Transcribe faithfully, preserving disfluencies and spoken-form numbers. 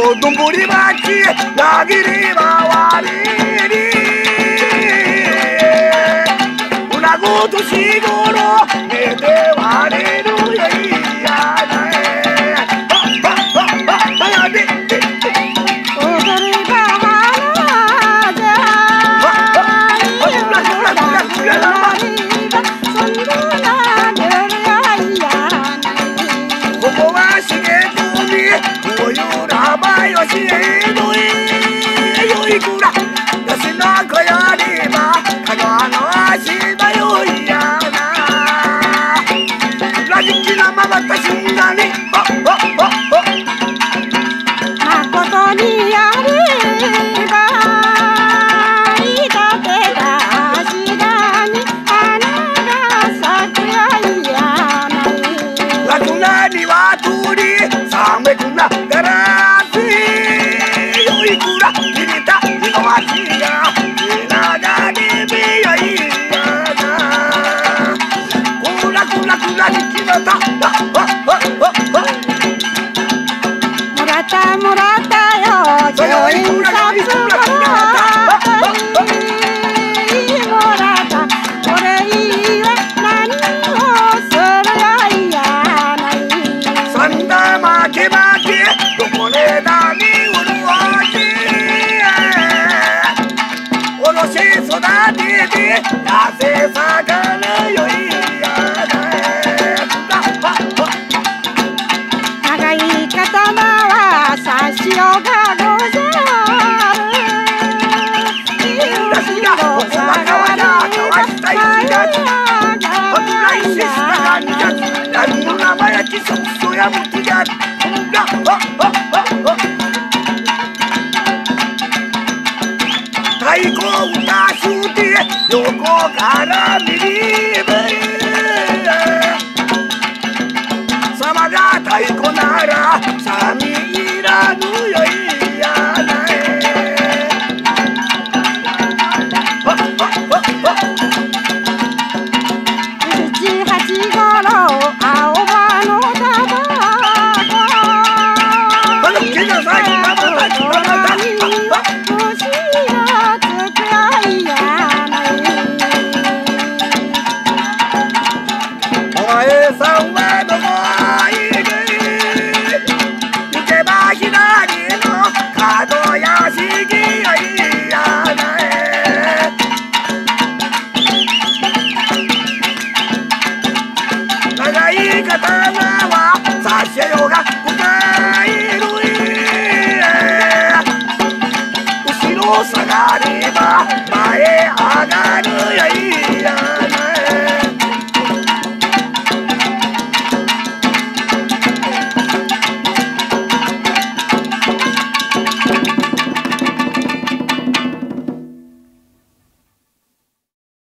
道頓堀町なぎり回りにうなごとしごろ寝て割れるよいやなえはっはっはっはやで踊り場花じゃほらほらほらほらそんな夜やいやここはしげとみこういう名前をしえのえよいくらやしなかやればかがの足場よいやなラジキなまばたしんだねほっほっほっほまことにやればいたてがしがに花が咲くやいやな楽なにはとりさめくながらせよいくら入れた日の町が稲がにびやいやなこらこらこらに決まったもらったもらったよじょいんさつもらったもらったこれいいわ何をするやいやないさんだ負け負けどこねだにうるわしおろし育てて痩せさがるよいや長い刀は差しようがござるいろいろさがればさやがらいや何の名前やきそそやむきが太鼓を歌して横から見りぶさまが太鼓ならさみいらぬよいやないはっはっはっは七八五の青葉のタバコあのけなさいタバタタバタ虫がつくやいやないお前さんはどこいる行けば左の角屋敷やいやない長い刀は差しようが深いる後ろ下がれば前上がるやい